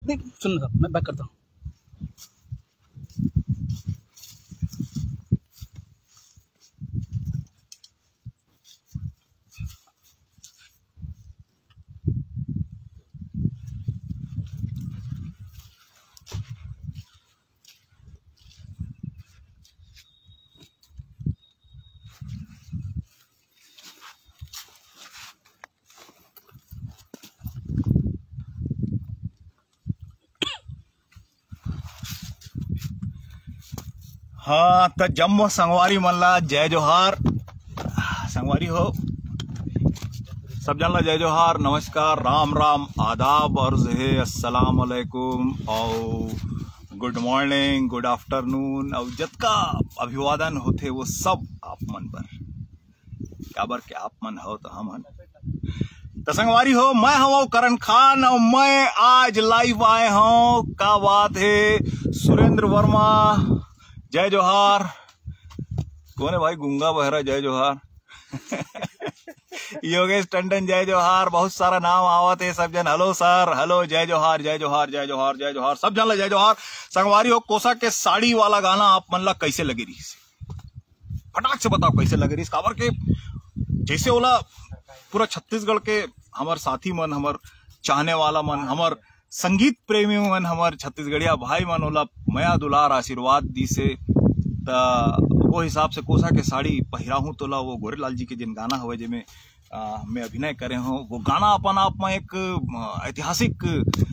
नहीं सुन रहा, मैं बैक करता हूँ। हाँ तो जम्मो संगवारी मल्ला जय जोहार। संगवारी हो सब जानला जय जोहार, नमस्कार, राम राम, आदाब और अस्सलाम वालेकुम और गुड मॉर्निंग, गुड आफ्टरनून और जतका अभिवादन होते वो सब आप मन पर काबर के आप मन हो तो हम तो संगवारी हो। मैं हूँ करण खान और मैं आज लाइव आए हूँ। क्या बात है, सुरेंद्र वर्मा जय जोहार। कौन है भाई गूंगा बहरा जय जोहार। योगेश टंडन जय जोहार। बहुत सारा नाम आवत है सब जन। हेलो सर, हेलो, जय जोहार जय जोहार जय जोहार जय जोहार, सब जन ला जय जोहार। संगवारी हो कोसा के साड़ी वाला गाना आप मन ला कैसे लगे रही, फटाक से बताओ कैसे लगे रही। काबर के जैसे ओला पूरा छत्तीसगढ़ के हमार साथी मन, हमार चाहने वाला मन, हमार संगीत प्रेमी मन, हमार छत्तीसगढ़िया भाई मन ओला मया दुलार आशीर्वाद दी से वो हिसाब से कोसा के साड़ी पहिरा हूँ। तो ला वो गोरेलाल जी के जिन गाना हुए जिनमें मैं अभिनय करे हूँ, वो गाना अपन आप में एक ऐतिहासिक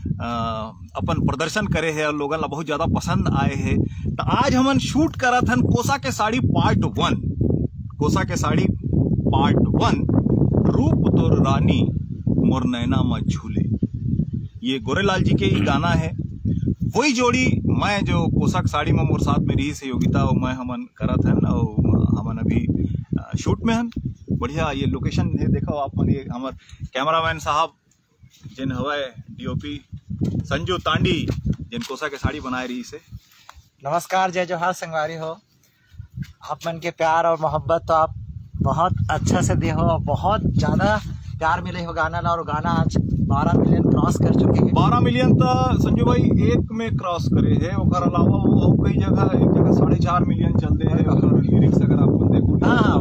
अपन प्रदर्शन करे है और लोगों ला बहुत ज्यादा पसंद आए है। तो आज हमन शूट करत हन कोसा के साड़ी पार्ट 1। कोसा के साड़ी पार्ट 1, रूप तोर रानी मोर नैना में झूले। ये गोरेलाल जी के ही गाना है। वही जोड़ी मैं जो कोसा साड़ी में मोर साथ में रही से योगिता और मैं हमन करत हन और हमन अभी शूट में हन। बढ़िया ये लोकेशन है, देखो आप मन। ये हमार कैमरामैन साहब जिन हवे डीओपी संजू तांडी जिन कोसा के साड़ी बनाए रही से। नमस्कार, जय जोहार संगवारी हो। आप मन के प्यार और मोहब्बत तो आप बहुत अच्छा से दे हो, बहुत ज्यादा प्यार मिले हो गाना ला। और गाना आज 12 मिलियन क्रॉस कर चुके हैं। 12 मिलियन तो संजू भाई एक में क्रॉस करे है। और अलावा वो कई जगह, एक जगह 4.5 मिलियन चलते हैं। और लिरिक्स अगर आप देखो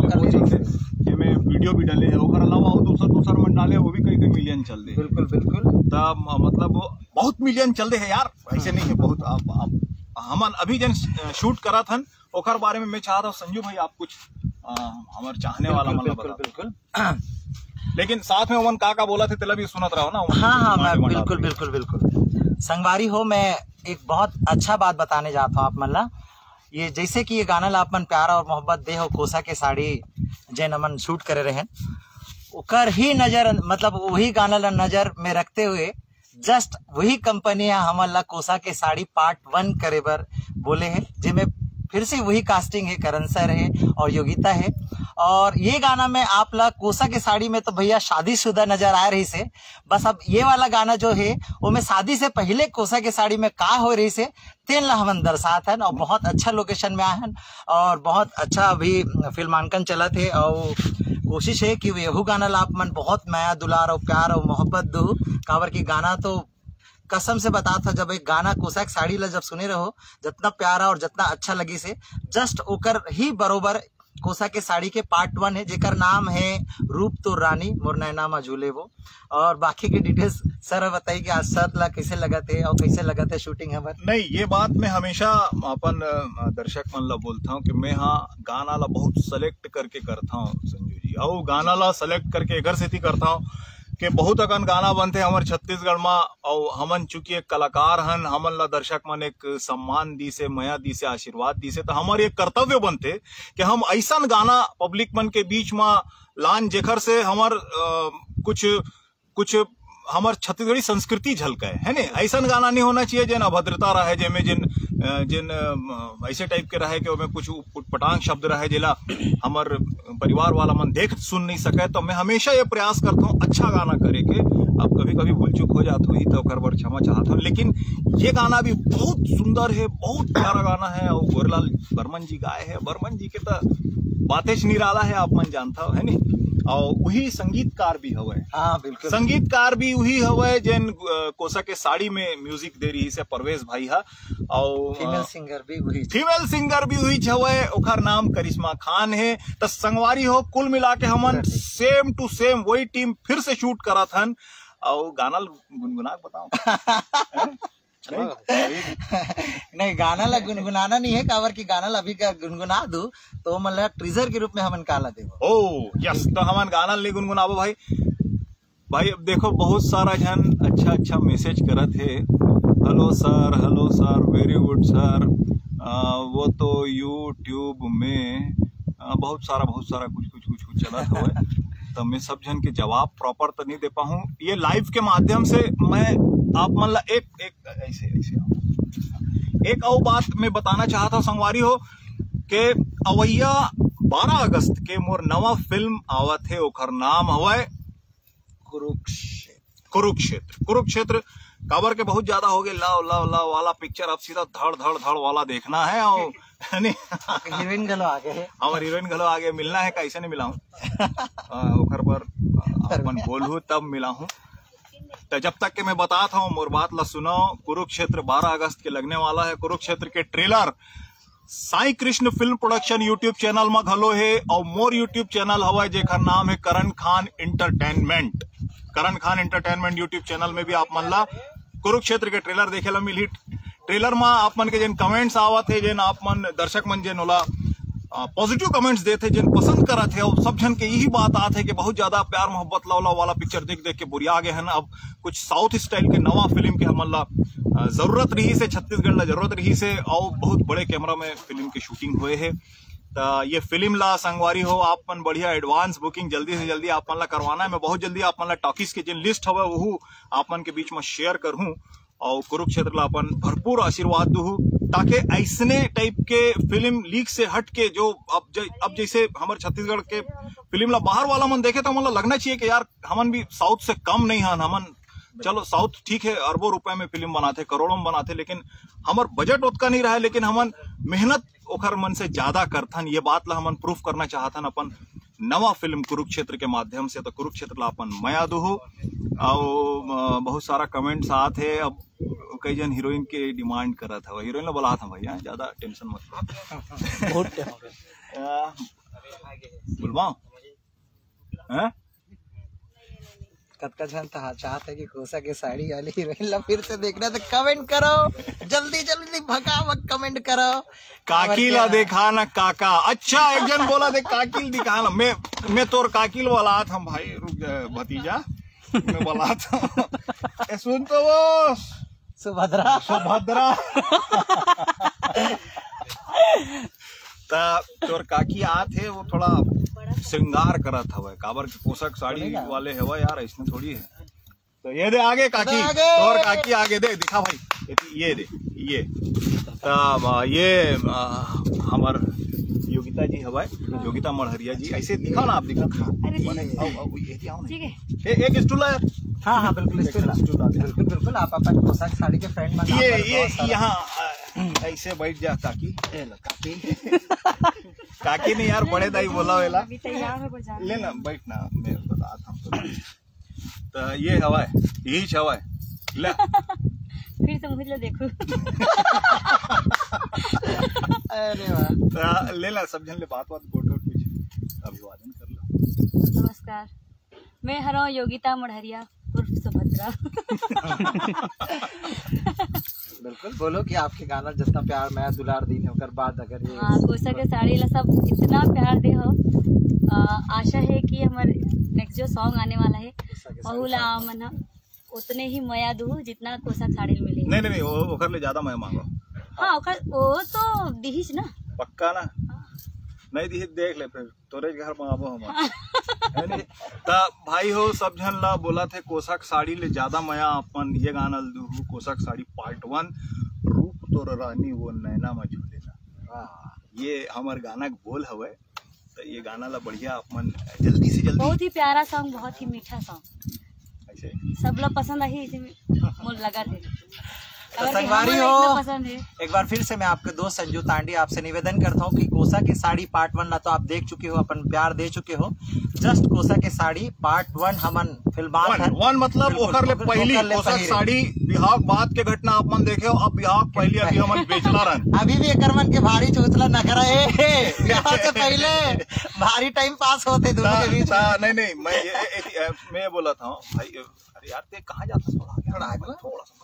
में वीडियो भी डाले है। और अलावा वो दूसरा मन डाले वो भी कई मिलियन चल दे। बिल्कुल बिल्कुल, तब मतलब वो बहुत मिलियन चल दे है यार, ऐसे नहीं है बहुत। आप हमन अभी जन शूट करा था ओकर बारे में मैं चाहता हूँ संजू भाई आप कुछ हमारे चाहने वाला मतलब बिल्कुल बिल्कुल। लेकिन साथ में उमन का बोला थे तेला भी सुनत रहो ना। हाँ, मैं बिल्कुल संगवारी हो। मैं एक बहुत अच्छा बात बताने जाता हूँ आप मन ला। ये जैसे कि ये गाना ला अपन प्यार और मोहब्बत दे हो कोसा के साड़ी जैन अमन शूट करे रहे, ओकर ही नजर मतलब वही गाना ला नजर में रखते हुए जस्ट वही कंपनियां हमन ला कोसा के साड़ी पार्ट 1 करे बर बोले हैं, जिनमें फिर से वही कास्टिंग है, करण सर है और योगिता है। और ये गाना में आप ला कोसा के साड़ी में तो भैया शादीशुदा नजर आ रही से। बस अब ये वाला गाना जो है वो में शादी से पहले कोसा के साड़ी में का हो रही से तेन ला हमन दर्शात हन। और बहुत अच्छा लोकेशन में आए हन और बहुत अच्छा अभी फिल्मांकन चलत है। और कोशिश है कि यहू गाना ला आप मन बहुत माया दुलार और प्यार और मोहब्बत दो। काबर की गाना तो कसम से बता था, जब एक गाना कोसा के साड़ी ला जब सुने रहो, जितना प्यारा और जितना अच्छा लगी से जस्ट ओकर ही बरोबर कोसा के साड़ी के पार्ट 1 है, जेकर नाम है रूप तो रानी मोर नैना में झूले वो। और बाकी की डिटेल्स सर बताइए कि आज सर ला कैसे लगा थे और कैसे लगा थे शूटिंग हमार। नहीं, ये बात मैं हमेशा अपन दर्शक मन ला बोलता हूँ कि मैं हाँ गाना ला बहुत सेलेक्ट करके करता हूँ संजू जी। और गाना ला सेलेक्ट करके घर से ही करता हूँ कि बहुत अकन गाना बनते हमारे छत्तीसगढ़ में। और हमन चूंकि एक कलाकार हन, हमन ला दर्शक मन एक सम्मान दी से, मया दी से, आशीर्वाद दी से, तो हमारे एक कर्तव्य बनते कि हम ऐसा गाना पब्लिक मन के बीच में लान जेखर से हमार कुछ हमार छत्तीसगढ़ी संस्कृति झलकाए है ने। ऐसा गाना नहीं होना चाहिए जिन अभद्रता रहे, जिनमें जिन ऐसे टाइप के रहे कि कुछ उटपटांग शब्द रहे जिला हमार परिवार वाला मन देख सुन नहीं सके। तो मैं हमेशा ये प्रयास करता हूँ अच्छा गाना करे के। अब कभी कभी भूल चूक हो जाती हुई तो कर क्षमा चाहता हूँ, लेकिन ये गाना भी बहुत सुंदर है, बहुत प्यारा गाना है। और गोरेलाल बर्मन जी गाए है। बर्मन जी के तो बातें निराला है, आप मन जानता हो है नी। और वही संगीतकार भी हवे। हाँ बिल्कुल, संगीतकार भी वही हवे जिन कोसा के साड़ी में म्यूजिक दे रही से परवेश भाई हा। और फीमेल सिंगर भी वही हवे, ओकर नाम करिश्मा खान है। तो संगवारी हो कुल मिला के हमन सेम टू सेम वही टीम फिर से शूट करा थन। और गाना गुनगुना बताओ नहीं गाना ला गुनगुनाना नहीं है, काबर की गाना ला अभी का गुनगुना दू तो मतलब ट्रीजर के रूप में हमन काला देबो। ओ यस, तो हमन गाना ले गुनगुनाबो भाई। भाई अब देखो बहुत सारा जन अच्छा अच्छा मैसेज करत है। Hello sir, very good sir. वो तो यूट्यूब में बहुत सारा कुछ चला था। तो मैं सब जन के जवाब प्रॉपर तो नहीं दे पाऊँ। ये लाइव के माध्यम से मैं आप मतलब एक और बात मैं बताना चाहता हूँ संगवारी हो कि अवैया 12 अगस्त के मोर नवा फिल्म आवत है, ओकर नाम हवे कुरुक्षेत्र। काबर के बहुत ज्यादा हो गए लव वाला पिक्चर, अब सीधा धड़ वाला देखना है। और हीरोइन गलो आगे है, हमारे हीरोइन गलो आगे मिलना है, कैसे नहीं मिला हूँ ओकर पर अपन बोलू तब मिला हूँ। तो जब तक के मैं बताता हूँ मोर बात ला सुनो। कुरुक्षेत्र 12 अगस्त के लगने वाला है। कुरुक्षेत्र के trailer Sai Krishna film production YouTube channel में घलो है। और मोर यूट्यूब चैनल हवा जेकर नाम है Karan Khan entertainment YouTube channel में भी आप मन ला कुरुक्षेत्र के ट्रेलर देखे ला मिली। ट्रेलर में आप मन के जिन कमेंट्स आवत है, जिन आप मन दर्शक मन जिन ओला पॉजिटिव कमेंट्स देते, जिन पसंद करत है, और सब जन के यही बात आते है कि बहुत ज्यादा प्यार मोहब्बत लवला वाला पिक्चर देख के बुरिया गए हैं। अब कुछ साउथ स्टाइल के नवा फिल्म के हमन ला जरूरत रही से, छत्तीसगढ़ ला जरूरत रही से, और बहुत बड़े कैमरा में फिल्म की शूटिंग हुए है। तो ये फिल्म ला संगवारी हो आप मन बढ़िया एडवांस बुकिंग जल्दी से जल्दी आप मन ला करवाना है। मैं बहुत जल्दी आप मन ला टॉकीज के जिन लिस्ट हवे वो आप मन के बीच में शेयर करूं। और कुरुक्षेत्र ला अपन भरपूर आशीर्वाद दूँ, ताकि ऐसने टाइप के फिल्म लीक से हट के जो अब जैसे हमारे छत्तीसगढ़ के फिल्म ला बाहर वाला मन देखे तो मतलब लगना चाहिए कि यार हमन भी साउथ से कम नहीं हन। हमन चलो साउथ ठीक है अरबों रुपए में फिल्म बनाते, करोड़ों में बनाते, लेकिन हमार बजट उतना नहीं रहा है, लेकिन हमन मेहनत ओखर मन से ज्यादा करथन। ये बात ला हमन प्रूफ करना चाहतन अपन नवा फिल्म कुरुक्षेत्र के माध्यम से। तो कुरुक्षेत्र ला अपन मया दूँ। और बहुत सारा कमेंट्स आते है। अब कई जन हीरोइन के डिमांड करत है, हीरोइन ला बोला था भैया, ज्यादा टेंशन मत बुलवाओ। कतका जन चाहत है कि कोसा के साड़ी वाली हीरोइन ला फिर से देखना, तो कमेंट करो जल्दी भगावक कमेंट करो। काकिल ला देखा ना काका। अच्छा एक जन बोला दे काकिल दिखा ना। मैं तोर काकिल वाला था भाई, रुक जा भतीजा, मैं बोला था सुन तो वो सुभद्रा तोर काकी आते वो थोड़ा श्रृंगार करत हवे, काबर के पोशाक साड़ी वाले हवा यार, ऐसने थोड़ी है। तो ये दे आगे काकी, और काकी आगे दे दिखा भाई, ये दे ये ये हमार योगिता जी हवा, योगिता मढ़हरिया जी, ऐसे दिखाओ ना आप, दिखा एक स्टूल है। हाँ बिल्कुल बिल्कुल आप अपन पोशाक साड़ी के फ्रेंड ये यहाँ ऐसे बैठ जा काकी। काकी ने यार बड़े दाई बोला वेला ले ना बैठ ना, मैं बताता हूँ। तो ये हवा है, यही हवा है ले फिर तो मुझे देखो। अरे वाह, ले ला सब जन ले बात फोटो कुछ अभिवादन कर लो। नमस्कार, मैं हूँ योगिता मढ़हरिया उर्फ सुभद्रा। बिल्कुल बोलो कि आपके गाना जितना प्यार मैं दुलार दी है बाद अगर ये कोसा के साड़ी ला सब इतना प्यार दे हो। आशा है कि हमारे नेक्स्ट जो सॉन्ग आने वाला है बहुला मन उतने ही मया दू जितना कोसा साड़ी मिले। नहीं ओकर ले ज्यादा मैं मांगो। हाँ वो तो दिहिस ना पक्का ना, नहीं दिहिस देख ले फिर तोरे घर में आबो हम। तो भाई हो सब जन ला बोला थे कोसाक साड़ी ले ज्यादा मया अपन ये गाना दू कोसाक साड़ी पार्ट 1 रूप तोर रानी वो नैना में झूलेला, ये हमार गाना के बोल हवे। तो ये गाना ला बढ़िया अपन जल्दी से जल्दी, बहुत ही प्यारा सॉन्ग, बहुत ही मीठा सॉन्ग, ऐसे सब लोग पसंद आई, मोल लगा थे। और संगवारी हमें हो, इतना पसंद है। एक बार फिर से मैं आपके दोस्त संजू तांडी आपसे निवेदन करता हूँ कि कोसा की साड़ी पार्ट 1 ला तो आप देख चुके हो, अपन प्यार दे चुके हो। जस्ट कोसा की साड़ी पार्ट 1 हमन फिल्मात है। वन मतलब बिल्कुल, ओकर ले पहली ओकर ले कोसा पहले। साड़ी बिहार बाद के घटना आप मन देखे हो। अब बिहार पहले अभी हमन बेचला रहन। अभी भी एकर मन के भारी चोचला नखरा है। ब्याह से पहले भारी टाइम पास होते दोनों के बीच। नहीं मैं बोला था भाई, अरे यार ते कहाँ जाता थोड़ा सा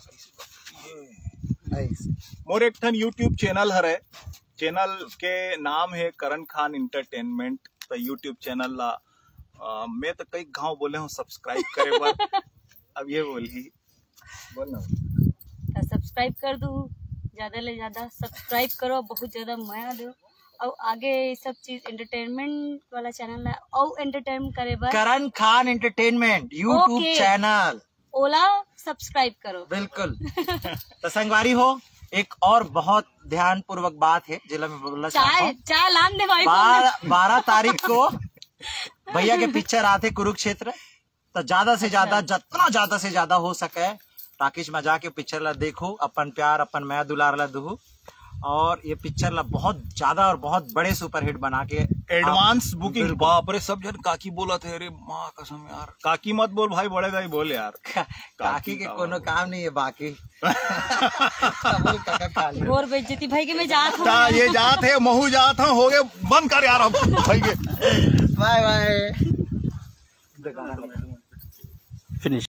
मोर एक ठन यूट्यूब चैनल हरे, चैनल के नाम है करण खान इंटरटेनमेंट। तो यूट्यूब चैनल ला मैं तो कई गांव बोले हूँ सब्सक्राइब करे बार। अब ये बोली बोलना तो सब्सक्राइब कर दो, ज्यादा ले ज्यादा सब्सक्राइब करो, बहुत ज्यादा माया दो और आगे ये सब चीज एंटरटेनमेंट वाला चैनल है और एंटरटेन करे बस Karan Khan entertainment YouTube okay. Channel ओला सब्सक्राइब करो। बिल्कुल। तो संगवारी हो, एक और बहुत ध्यान पूर्वक बात है जिला में बोलना चाहता हूँ। चाय लान दे भाई। 12 तारीख को भैया के पिक्चर आते कुरुक्षेत्र। तो ज्यादा से ज्यादा जितना ज्यादा से ज्यादा हो सके टाकिश में जाके पिक्चर ला देखो, अपन प्यार अपन मैं दुलार ला दू। और ये पिक्चर ला बहुत ज्यादा और बहुत बड़े सुपरहिट बना के एडवांस बुकिंग। बाप रे, सब जन काकी बोला थे। अरे माँ कसम यार, काकी मत बोल भाई, बड़े दाई बोल यार। काकी के कोनो काम नहीं है बाकी। बोल काका खा ले। और बेइज्जती भाई के मैं जात हूँ। ये जात है, महू जात है, हो गए बंद कर यार अब भाई के। Bye bye. फिनिश।